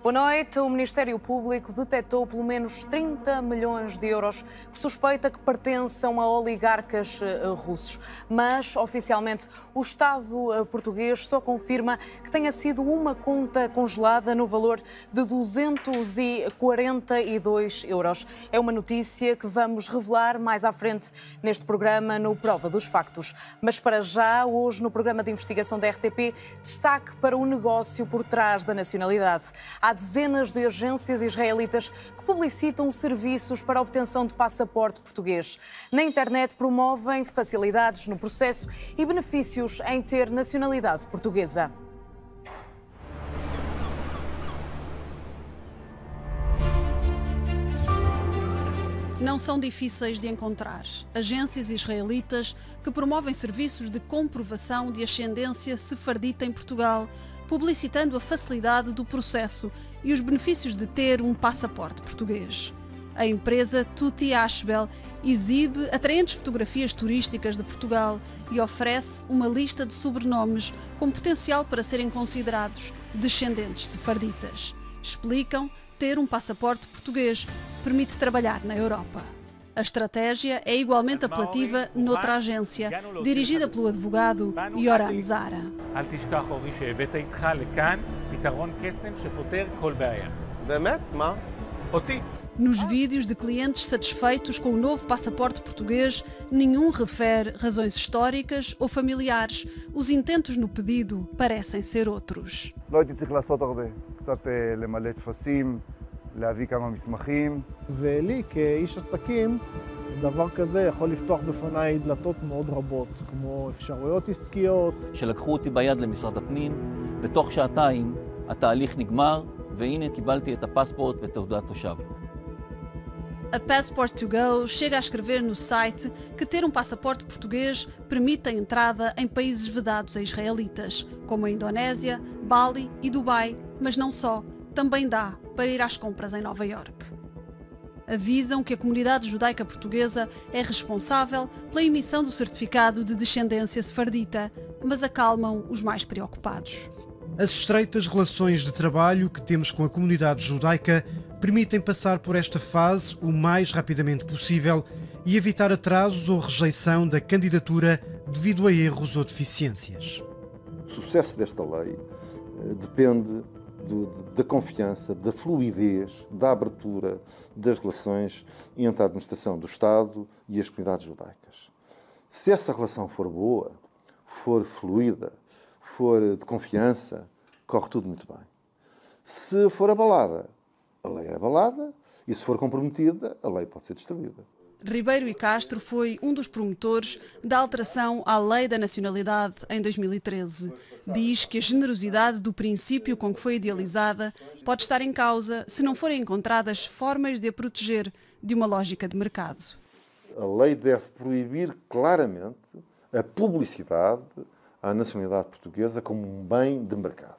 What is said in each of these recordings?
Boa noite. O Ministério Público detectou pelo menos 30 milhões de euros que suspeita que pertençam a oligarcas russos. Mas, oficialmente, o Estado português só confirma que tenha sido uma conta congelada no valor de 242 euros. É uma notícia que vamos revelar mais à frente neste programa no Prova dos Factos. Mas, para já, hoje no programa de investigação da RTP, destaque para o negócio por trás da nacionalidade. Há dezenas de agências israelitas que publicitam serviços para a obtenção de passaporte português. Na internet promovem facilidades no processo e benefícios em ter nacionalidade portuguesa. Não são difíceis de encontrar agências israelitas que promovem serviços de comprovação de ascendência sefardita em Portugal, publicitando a facilidade do processo e os benefícios de ter um passaporte português. A empresa Tuti Ashbel exibe atraentes fotografias turísticas de Portugal e oferece uma lista de sobrenomes com potencial para serem considerados descendentes sefarditas. Explicam: ter um passaporte português permite trabalhar na Europa. A estratégia é igualmente apelativa noutra agência, dirigida pelo advogado Yoram Zara. Nos vídeos de clientes satisfeitos com o novo passaporte português, nenhum refere razões históricas ou familiares. Os intentos no pedido parecem ser outros. להביא כמה מסמכים. ולי כאיש עסקים, דבר כזה יכול לפתוח בפניי דלתות מאוד רבות, כמו אפשרויות עסקיות. שלקחו אותי ביד למשרד הפנים, בתוך שעתיים התהליך נגמר, והנה קיבלתי את הפספורט ותעודת תושב. A Passport to Go chega a escrever no site que ter um passaporte português permite a entrada em países vedados a israelitas, como a Indonésia, Bali e Dubai, mas não só. Também dá para ir às compras em Nova Iorque. Avisam que a comunidade judaica portuguesa é responsável pela emissão do certificado de descendência sefardita, mas acalmam os mais preocupados. As estreitas relações de trabalho que temos com a comunidade judaica permitem passar por esta fase o mais rapidamente possível e evitar atrasos ou rejeição da candidatura devido a erros ou deficiências. O sucesso desta lei depende da confiança, da fluidez, da abertura das relações entre a administração do Estado e as comunidades judaicas. Se essa relação for boa, for fluida, for de confiança, corre tudo muito bem. Se for abalada, a lei é abalada, e se for comprometida, a lei pode ser destruída. Ribeiro e Castro foi um dos promotores da alteração à Lei da Nacionalidade em 2013. Diz que a generosidade do princípio com que foi idealizada pode estar em causa se não forem encontradas formas de a proteger de uma lógica de mercado. A lei deve proibir claramente a publicidade à nacionalidade portuguesa como um bem de mercado.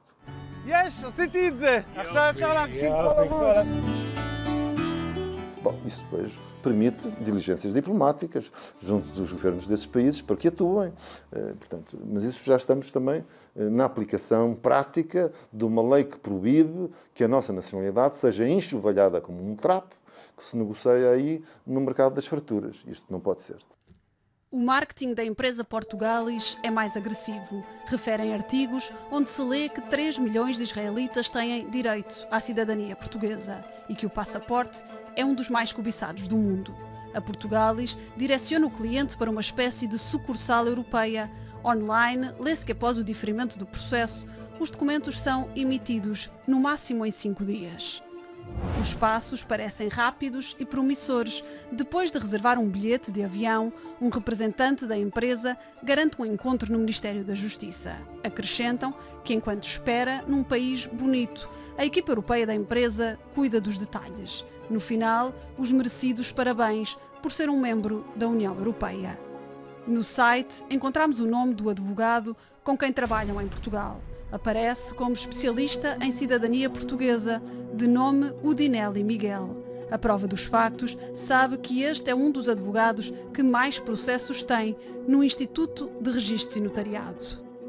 Bom, isso depois permite diligências diplomáticas junto dos governos desses países para que atuem. Portanto, mas isso já estamos também na aplicação prática de uma lei que proíbe que a nossa nacionalidade seja enxovalhada como um trapo que se negocia aí no mercado das farturas. Isto não pode ser. O marketing da empresa Portugalis é mais agressivo. Referem artigos onde se lê que 3 milhões de israelitas têm direito à cidadania portuguesa e que o passaporte é um dos mais cobiçados do mundo. A Portugalis direciona o cliente para uma espécie de sucursal europeia. Online, lê-se que após o diferimento do processo, os documentos são emitidos no máximo em 5 dias. Os passos parecem rápidos e promissores. Depois de reservar um bilhete de avião, um representante da empresa garante um encontro no Ministério da Justiça. Acrescentam que, enquanto espera num país bonito, a equipa europeia da empresa cuida dos detalhes. No final, os merecidos parabéns por ser um membro da União Europeia. No site, encontramos o nome do advogado com quem trabalham em Portugal. Aparece como especialista em cidadania portuguesa, de nome Udinelli Miguel. A Prova dos Factos sabe que este é um dos advogados que mais processos tem no Instituto de Registros e Notariado.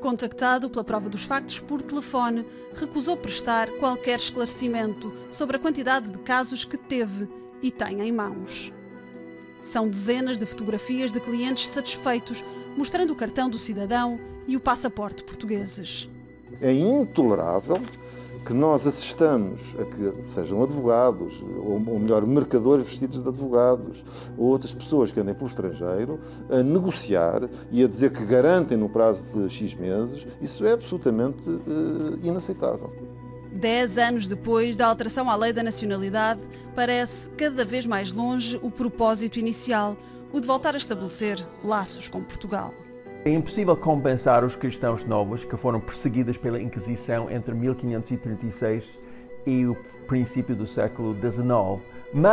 Contactado pela Prova dos Factos por telefone, recusou prestar qualquer esclarecimento sobre a quantidade de casos que teve e tem em mãos. São dezenas de fotografias de clientes satisfeitos, mostrando o cartão do cidadão e o passaporte portugueses. É intolerável que nós assistamos a que sejam advogados, ou melhor, mercadores vestidos de advogados, ou outras pessoas que andem pelo estrangeiro, a negociar e a dizer que garantem no prazo de X meses. Isso é absolutamente inaceitável. 10 anos depois da alteração à lei da nacionalidade, parece cada vez mais longe o propósito inicial, o de voltar a estabelecer laços com Portugal. É impossível compensar os cristãos novos que foram perseguidos pela Inquisição entre 1536 e o princípio do século XIX.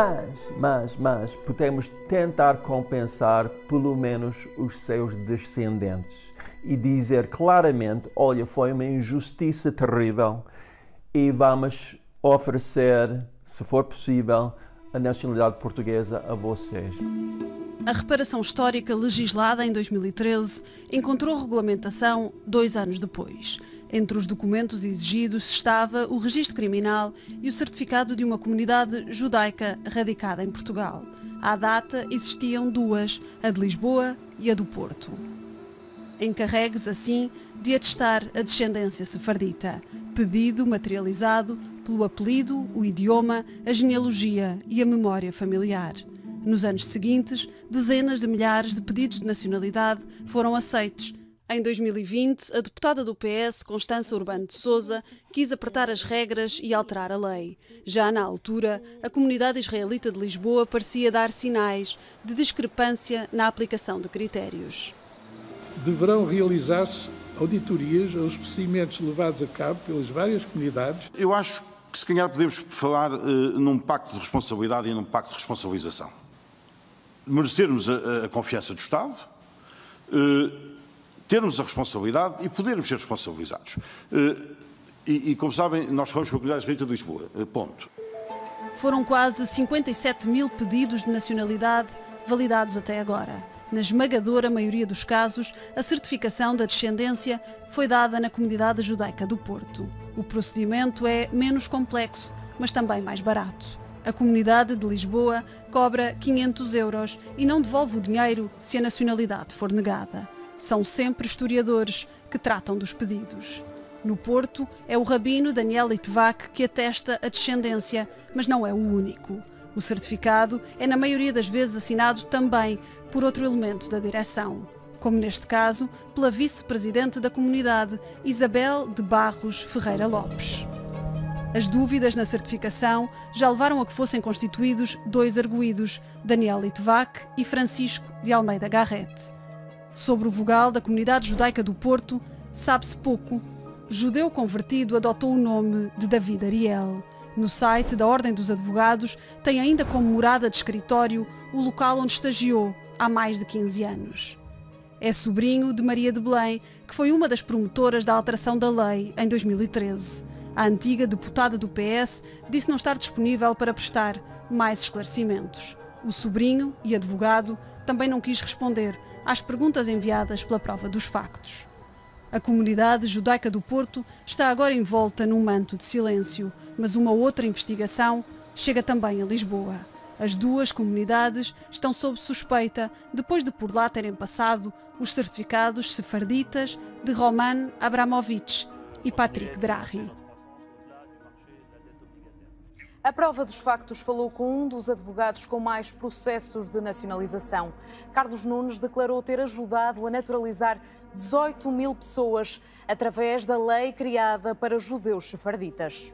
Mas podemos tentar compensar pelo menos os seus descendentes e dizer claramente, olha, foi uma injustiça terrível e vamos oferecer, se for possível, a nacionalidade portuguesa a vocês. A reparação histórica legislada em 2013 encontrou regulamentação 2 anos depois. Entre os documentos exigidos estava o registro criminal e o certificado de uma comunidade judaica radicada em Portugal. À data existiam 2, a de Lisboa e a do Porto. Encarregues, assim, de atestar a descendência sefardita. Pedido materializado pelo apelido, o idioma, a genealogia e a memória familiar. Nos anos seguintes, dezenas de milhares de pedidos de nacionalidade foram aceitos. Em 2020, a deputada do PS, Constança Urbano de Sousa, quis apertar as regras e alterar a lei. Já na altura, a comunidade israelita de Lisboa parecia dar sinais de discrepância na aplicação de critérios. Deverão realizar-se auditorias aos procedimentos levados a cabo pelas várias comunidades. Eu acho que se calhar podemos falar num pacto de responsabilidade e num pacto de responsabilização. Merecermos a confiança do Estado, termos a responsabilidade e podermos ser responsabilizados. E como sabem, nós fomos para a comunidade israelita de Lisboa. Ponto. Foram quase 57 mil pedidos de nacionalidade validados até agora. Na esmagadora maioria dos casos, a certificação da descendência foi dada na comunidade judaica do Porto. O procedimento é menos complexo, mas também mais barato. A comunidade de Lisboa cobra 500 € e não devolve o dinheiro se a nacionalidade for negada. São sempre historiadores que tratam dos pedidos. No Porto, é o rabino Daniel Litvak que atesta a descendência, mas não é o único. O certificado é, na maioria das vezes, assinado também por outro elemento da direção, como neste caso, pela vice-presidente da comunidade, Isabel de Barros Ferreira Lopes. As dúvidas na certificação já levaram a que fossem constituídos 2 arguidos, Daniel Litvak e Francisco de Almeida Garrete. Sobre o vogal da comunidade judaica do Porto, sabe-se pouco. Judeu convertido adotou o nome de David Ariel. No site da Ordem dos Advogados tem ainda como morada de escritório o local onde estagiou há mais de 15 anos. É sobrinho de Maria de Belém, que foi uma das promotoras da alteração da lei em 2013. A antiga deputada do PS disse não estar disponível para prestar mais esclarecimentos. O sobrinho e advogado também não quis responder às perguntas enviadas pela Prova dos Factos. A comunidade judaica do Porto está agora envolta num manto de silêncio, mas uma outra investigação chega também a Lisboa. As 2 comunidades estão sob suspeita depois de por lá terem passado os certificados sefarditas de Roman Abramovich e Patrick Drahi. A Prova dos Factos falou com um dos advogados com mais processos de nacionalização. Carlos Nunes declarou ter ajudado a naturalizar 18 mil pessoas através da lei criada para judeus sefarditas.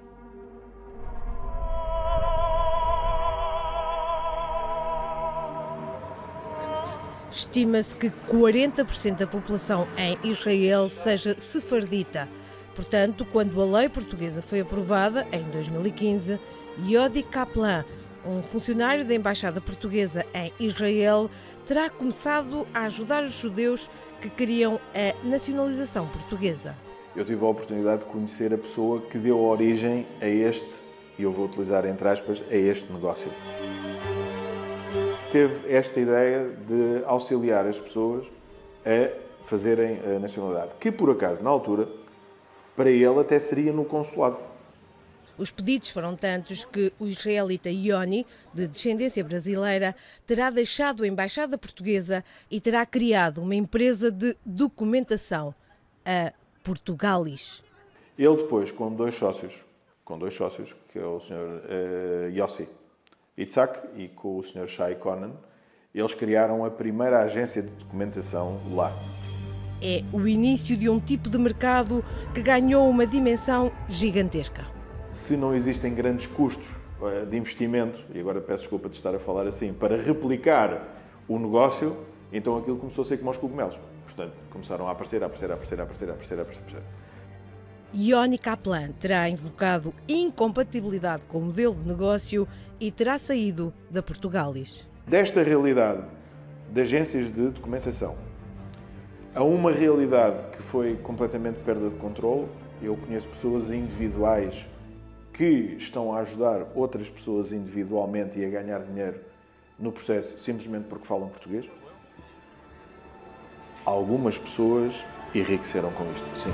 Estima-se que 40% da população em Israel seja sefardita. Portanto, quando a lei portuguesa foi aprovada, em 2015, Yodi Kaplan, um funcionário da Embaixada Portuguesa em Israel, terá começado a ajudar os judeus que queriam a nacionalização portuguesa. Eu tive a oportunidade de conhecer a pessoa que deu origem a este, e eu vou utilizar entre aspas, a este negócio. Teve esta ideia de auxiliar as pessoas a fazerem a nacionalidade, que por acaso, na altura, para ele até seria no consulado. Os pedidos foram tantos que o israelita Yoni, de descendência brasileira, terá deixado a embaixada portuguesa e terá criado uma empresa de documentação, a Portugalis. Ele depois, com dois sócios, que é o Sr. Yossi Itzhak e com o Sr. Shai Conan, eles criaram a primeira agência de documentação lá. É o início de um tipo de mercado que ganhou uma dimensão gigantesca. Se não existem grandes custos de investimento, e agora peço desculpa de estar a falar assim, para replicar o negócio, então aquilo começou a ser como aos cogumelos. Portanto, começaram a aparecer. Yoni Kaplan terá invocado incompatibilidade com o modelo de negócio e terá saído da Portugalis. Desta realidade de agências de documentação a uma realidade que foi completamente perda de controle, eu conheço pessoas individuais que estão a ajudar outras pessoas individualmente e a ganhar dinheiro no processo simplesmente porque falam português. Algumas pessoas enriqueceram com isto, sim.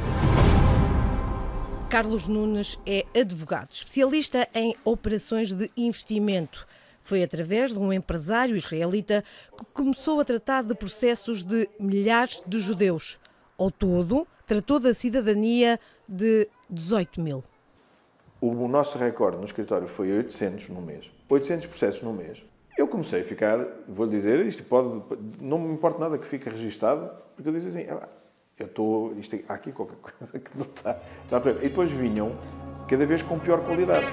Carlos Nunes é advogado, especialista em operações de investimento. Foi através de um empresário israelita que começou a tratar de processos de milhares de judeus. Ao todo, tratou da cidadania de 18 mil. O nosso recorde no escritório foi 800 no mês. 800 processos no mês. Eu comecei a ficar, vou-lhe dizer, não me importa nada que fique registado, porque eu disse assim, há aqui qualquer coisa que não está a ver. E depois vinham cada vez com pior qualidade.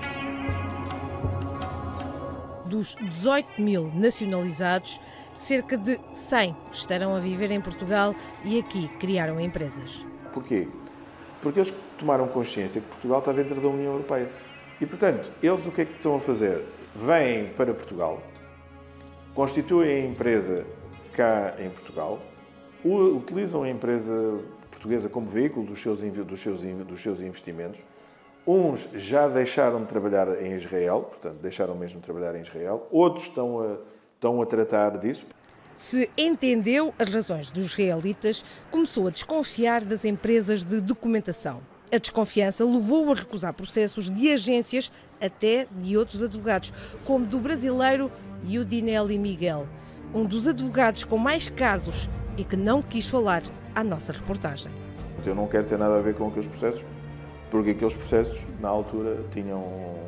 Dos 18 mil nacionalizados, cerca de 100 estarão a viver em Portugal e aqui criaram empresas. Porquê? Porque eles tomaram consciência que Portugal está dentro da União Europeia. E, portanto, eles o que é que estão a fazer? Vêm para Portugal, constituem a empresa cá em Portugal, utilizam a empresa portuguesa como veículo dos seus investimentos. Uns já deixaram de trabalhar em Israel, portanto, deixaram mesmo de trabalhar em Israel. Outros estão a tratar disso. Se entendeu as razões dos israelitas, começou a desconfiar das empresas de documentação. A desconfiança levou a recusar processos de agências, até de outros advogados, como do brasileiro Yudinelli Miguel, um dos advogados com mais casos e que não quis falar à nossa reportagem. Eu não quero ter nada a ver com aqueles processos, porque aqueles processos, na altura, tinham...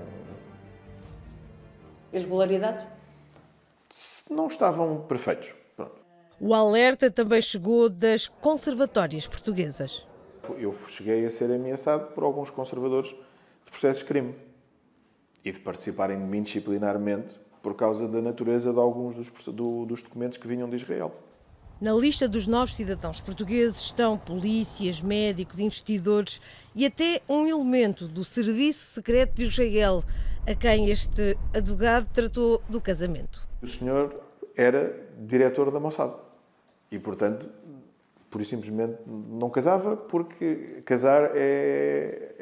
Irregularidades? Não estavam perfeitos. Pronto. O alerta também chegou das conservatórias portuguesas. Eu cheguei a ser ameaçado por alguns conservadores de processos de crime e de participarem de mim disciplinarmente por causa da natureza de alguns dos documentos que vinham de Israel. Na lista dos novos cidadãos portugueses estão polícias, médicos, investidores e até um elemento do Serviço Secreto de Israel, a quem este advogado tratou do casamento. O senhor era diretor da Mossad e, portanto, por isso simplesmente não casava, porque casar é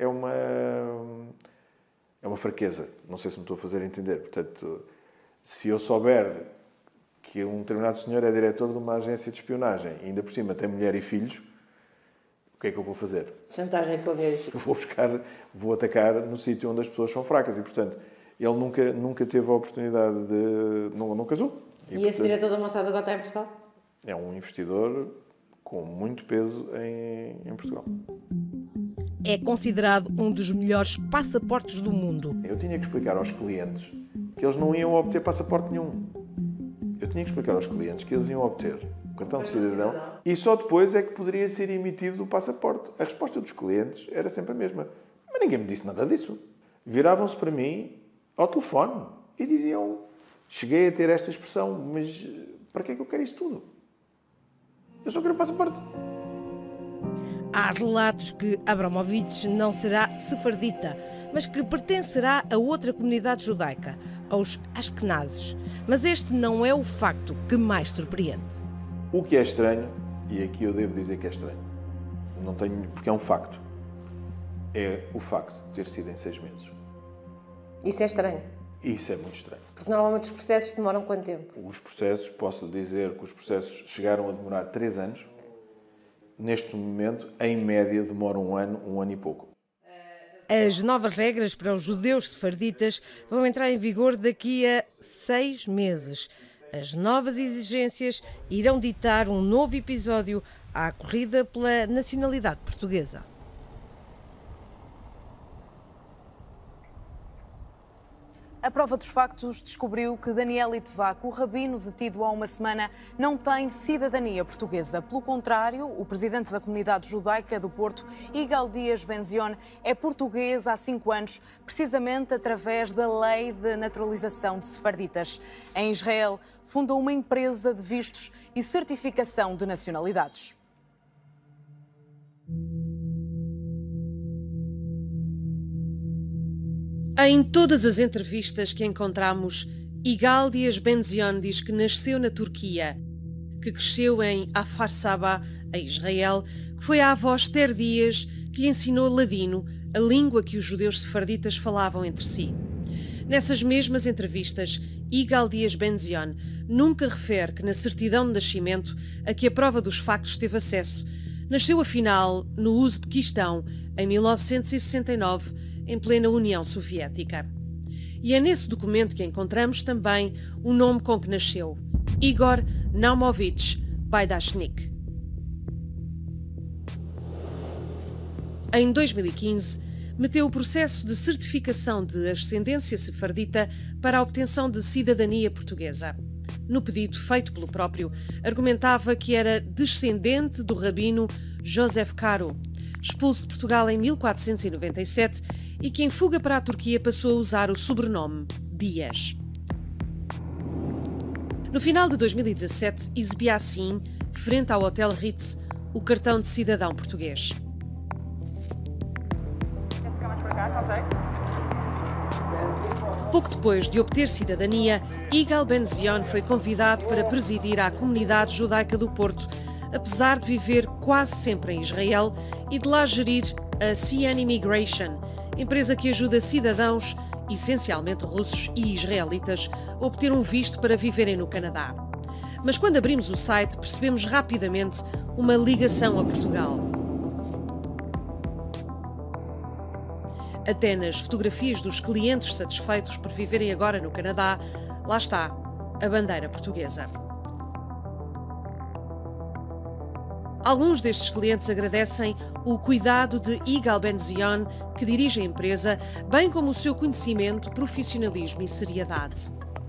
uma fraqueza. Não sei se me estou a fazer entender. Portanto, se eu souber que um determinado senhor é diretor de uma agência de espionagem e ainda por cima tem mulher e filhos, o que é que eu vou fazer? Chantagem com mulher e filhos. Vou atacar no sítio onde as pessoas são fracas e, portanto, ele nunca teve a oportunidade de... Não casou. E esse diretor da Mossad agora está em Portugal? É um investidor com muito peso em Portugal. É considerado um dos melhores passaportes do mundo. Eu tinha que explicar aos clientes que eles não iam obter passaporte nenhum. Eu tinha que explicar aos clientes que eles iam obter o cartão de cidadão e só depois é que poderia ser emitido o passaporte. A resposta dos clientes era sempre a mesma. Mas ninguém me disse nada disso. Viravam-se para mim ao telefone e diziam: cheguei a ter esta expressão, mas para que é que eu quero isso tudo? Eu só quero o passaporte. Há relatos que Abramovich não será sefardita, mas que pertencerá a outra comunidade judaica, aos Ashkenazes. Mas este não é o facto que mais surpreende. O que é estranho, e aqui eu devo dizer que é estranho, porque é um facto, é o facto de ter sido em 6 meses. Isso é estranho? Isso é muito estranho. Porque normalmente os processos demoram quanto tempo? Os processos, posso dizer que os processos chegaram a demorar 3 anos neste momento, em média, demora um ano e pouco. As novas regras para os judeus sefarditas vão entrar em vigor daqui a 6 meses. As novas exigências irão ditar um novo episódio à corrida pela nacionalidade portuguesa. A prova dos factos descobriu que Daniel Litvak, o rabino detido há uma semana, não tem cidadania portuguesa. Pelo contrário, o presidente da comunidade judaica do Porto, Igal Dias Ben-Zion, é português há 5 anos, precisamente através da lei de naturalização de sefarditas. Em Israel, fundou uma empresa de vistos e certificação de nacionalidades. Em todas as entrevistas que encontramos, Igal Dias Ben-Zion diz que nasceu na Turquia, que cresceu em Afar Saba, em Israel, que foi a avó Esther Dias que lhe ensinou ladino, a língua que os judeus sefarditas falavam entre si. Nessas mesmas entrevistas, Igal Dias Ben-Zion nunca refere que na certidão de nascimento a que a prova dos factos teve acesso, nasceu afinal no Uzbequistão, em 1969, em plena União Soviética. E é nesse documento que encontramos também o nome com que nasceu, Igor Naumovich Baidashnik. Em 2015, meteu o processo de certificação de ascendência sefardita para a obtenção de cidadania portuguesa. No pedido feito pelo próprio, argumentava que era descendente do rabino Joseph Caro, expulso de Portugal em 1497 e que em fuga para a Turquia passou a usar o sobrenome Dias. No final de 2017, exibia assim, frente ao Hotel Ritz, o cartão de cidadão português. Pouco depois de obter cidadania, Igal Ben-Zion foi convidado para presidir a comunidade judaica do Porto, apesar de viver quase sempre em Israel e de lá gerir a CN Immigration, empresa que ajuda cidadãos, essencialmente russos e israelitas, a obter um visto para viverem no Canadá. Mas quando abrimos o site, percebemos rapidamente uma ligação a Portugal. Até nas fotografias dos clientes satisfeitos por viverem agora no Canadá, lá está a bandeira portuguesa. Alguns destes clientes agradecem o cuidado de Igal Ben-Zion, que dirige a empresa, bem como o seu conhecimento, profissionalismo e seriedade.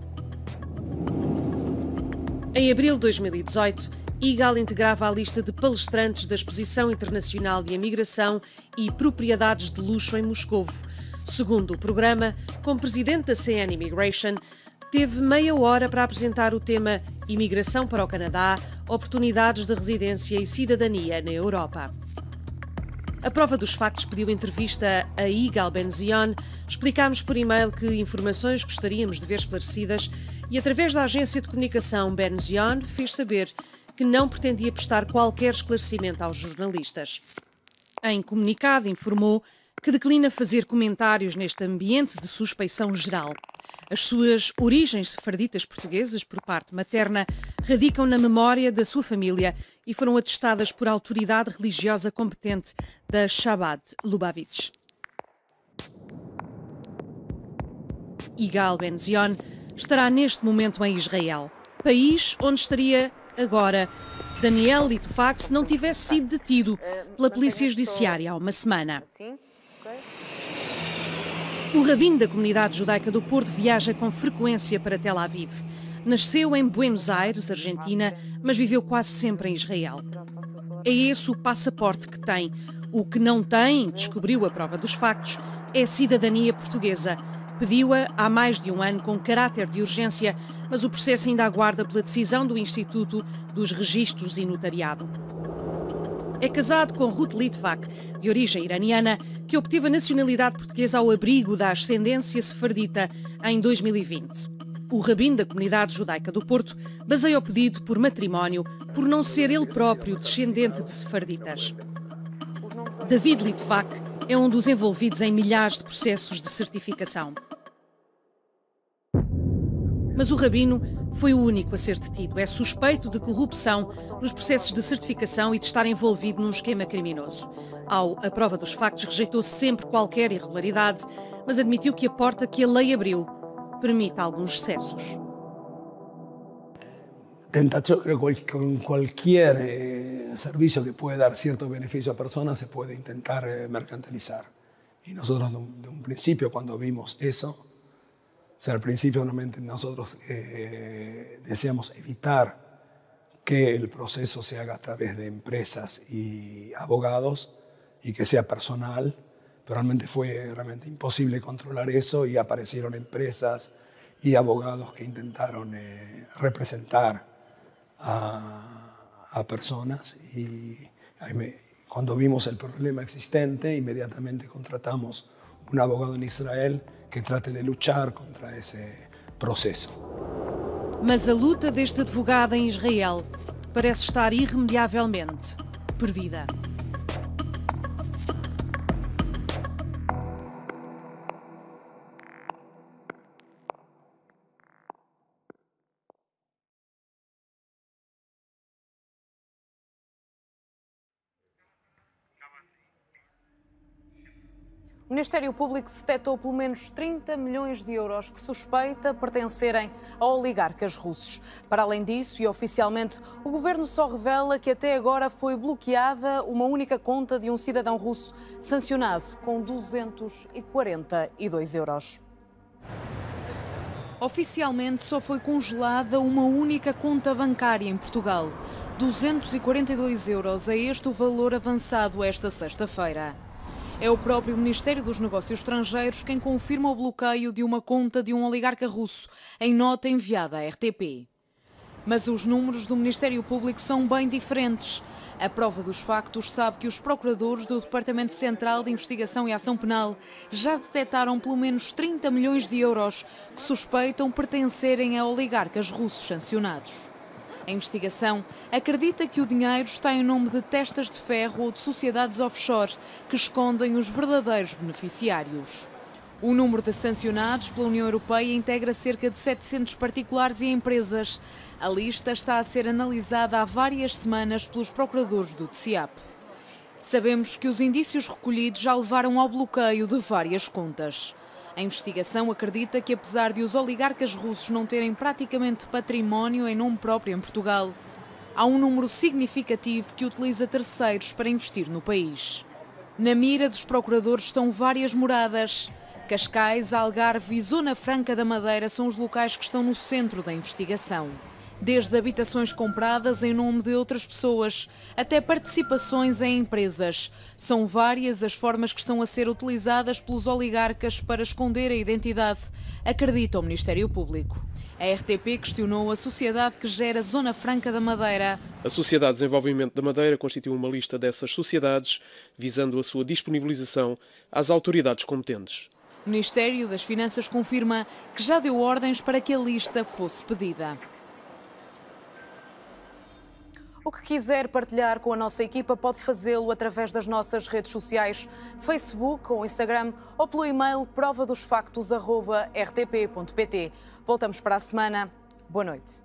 Em abril de 2018, Igal integrava a lista de palestrantes da Exposição Internacional de Imigração e Propriedades de Luxo em Moscovo. Segundo o programa, como presidente da CN Immigration, teve meia hora para apresentar o tema Imigração para o Canadá, oportunidades de residência e cidadania na Europa. A prova dos factos pediu entrevista a Igal Ben-Zion, explicámos por e-mail que informações gostaríamos de ver esclarecidas e, através da agência de comunicação Ben-Zion, fez saber que não pretendia prestar qualquer esclarecimento aos jornalistas. Em comunicado, informou que declina fazer comentários neste ambiente de suspeição geral. As suas origens sefarditas portuguesas, por parte materna, radicam na memória da sua família e foram atestadas por autoridade religiosa competente da Chabad Lubavitch. Igal Ben-Zion estará neste momento em Israel, país onde estaria agora Daniel Litvak se não tivesse sido detido pela Polícia Judiciária há uma semana. O rabino da comunidade judaica do Porto viaja com frequência para Tel Aviv. Nasceu em Buenos Aires, Argentina, mas viveu quase sempre em Israel. É esse o passaporte que tem. O que não tem, descobriu a prova dos factos, é cidadania portuguesa. Pediu-a há mais de um ano com caráter de urgência, mas o processo ainda aguarda pela decisão do Instituto dos Registros e Notariado. É casado com Ruth Litvak, de origem iraniana, que obteve a nacionalidade portuguesa ao abrigo da ascendência sefardita em 2020. O rabino da comunidade judaica do Porto baseia o pedido por matrimónio por não ser ele próprio descendente de sefarditas. David Litvak é um dos envolvidos em milhares de processos de certificação. Mas o rabino foi o único a ser detido. É suspeito de corrupção nos processos de certificação e de estar envolvido num esquema criminoso. À prova dos factos, rejeitou sempre qualquer irregularidade, mas admitiu que a porta que a lei abriu permite alguns excessos. Tentación, con cualquier servicio que puede dar cierto beneficio a personas se puede intentar mercantilizar. Y nosotros de un principio, cuando vimos eso, o sea, al principio normalmente nosotros deseamos evitar que el proceso se haga a través de empresas y abogados y que sea personal, pero realmente fue imposible controlar eso y aparecieron empresas y abogados que intentaron representar a personas y cuando vimos el problema existente inmediatamente contratamos un abogado en Israel que trate de luchar contra esse processo. Mas a luta deste advogado em Israel parece estar irremediavelmente perdida. O Ministério Público detectou pelo menos 30 milhões de euros que suspeita pertencerem a oligarcas russos. Para além disso, e oficialmente, o governo só revela que até agora foi bloqueada uma única conta de um cidadão russo sancionado com 242 euros. Oficialmente, só foi congelada uma única conta bancária em Portugal. 242 euros é este o valor avançado esta sexta-feira. É o próprio Ministério dos Negócios Estrangeiros quem confirma o bloqueio de uma conta de um oligarca russo, em nota enviada à RTP. Mas os números do Ministério Público são bem diferentes. A prova dos factos sabe que os procuradores do Departamento Central de Investigação e Ação Penal já detectaram pelo menos 30 milhões de euros que suspeitam pertencerem a oligarcas russos sancionados. A investigação acredita que o dinheiro está em nome de testas de ferro ou de sociedades offshore que escondem os verdadeiros beneficiários. O número de sancionados pela União Europeia integra cerca de 700 particulares e empresas. A lista está a ser analisada há várias semanas pelos procuradores do TSIAP. Sabemos que os indícios recolhidos já levaram ao bloqueio de várias contas. A investigação acredita que, apesar de os oligarcas russos não terem praticamente património em nome próprio em Portugal, há um número significativo que utiliza terceiros para investir no país. Na mira dos procuradores estão várias moradas. Cascais, Algarve e Zona Franca da Madeira são os locais que estão no centro da investigação. Desde habitações compradas em nome de outras pessoas até participações em empresas. São várias as formas que estão a ser utilizadas pelos oligarcas para esconder a identidade, acredita o Ministério Público. A RTP questionou a sociedade que gera Zona Franca da Madeira. A Sociedade de Desenvolvimento da Madeira constituiu uma lista dessas sociedades, visando a sua disponibilização às autoridades competentes. O Ministério das Finanças confirma que já deu ordens para que a lista fosse pedida. O que quiser partilhar com a nossa equipa pode fazê-lo através das nossas redes sociais, Facebook ou Instagram, ou pelo e-mail provadosfactos@rtp.pt. Voltamos para a semana. Boa noite.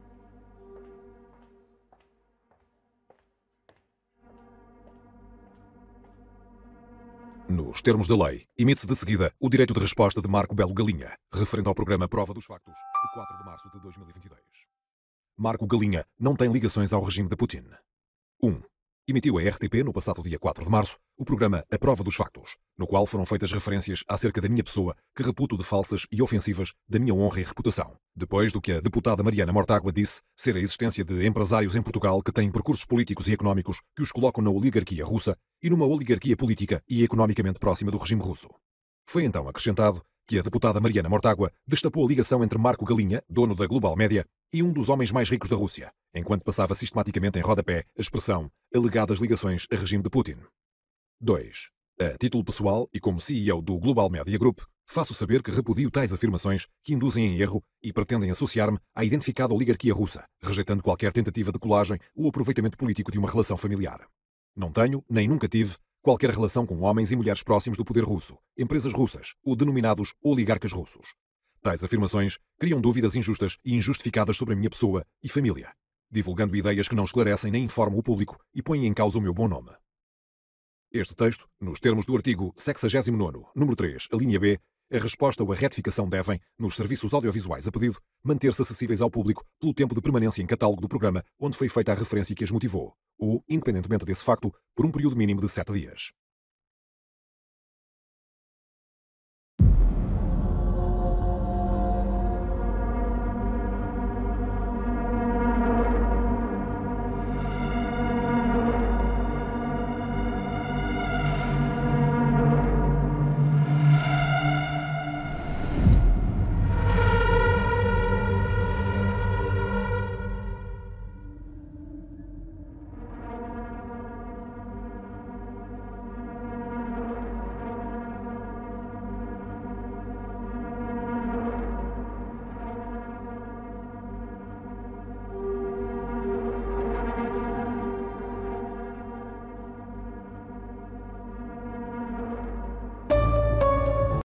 Nos termos da lei, emite-se de seguida o direito de resposta de Marco Belo Galinha, referente ao programa Prova dos Factos, de 4 de março de 2022. Marco Galinha não tem ligações ao regime de Putin. 1. Emitiu a RTP, no passado dia 4 de março, o programa A Prova dos Factos, no qual foram feitas referências acerca da minha pessoa, que reputo de falsas e ofensivas da minha honra e reputação. Depois do que a deputada Mariana Mortágua disse ser a existência de empresários em Portugal que têm percursos políticos e económicos que os colocam na oligarquia russa e numa oligarquia política e economicamente próxima do regime russo. Foi então acrescentado que a deputada Mariana Mortágua destapou a ligação entre Marco Galinha, dono da Global Média, e um dos homens mais ricos da Rússia, enquanto passava sistematicamente em rodapé a expressão alegadas ligações a regime de Putin. 2. A título pessoal e como CEO do Global Media Group, faço saber que repudio tais afirmações que induzem em erro e pretendem associar-me à identificada oligarquia russa, rejeitando qualquer tentativa de colagem ou aproveitamento político de uma relação familiar. Não tenho, nem nunca tive, qualquer relação com homens e mulheres próximos do poder russo, empresas russas ou denominados oligarcas russos. Tais afirmações criam dúvidas injustas e injustificadas sobre a minha pessoa e família, divulgando ideias que não esclarecem nem informam o público e põem em causa o meu bom nome. Este texto, nos termos do artigo 69º, número 3, a linha B, a resposta ou a retificação devem, nos serviços audiovisuais a pedido, manter-se acessíveis ao público pelo tempo de permanência em catálogo do programa onde foi feita a referência que as motivou, ou, independentemente desse facto, por um período mínimo de 7 dias.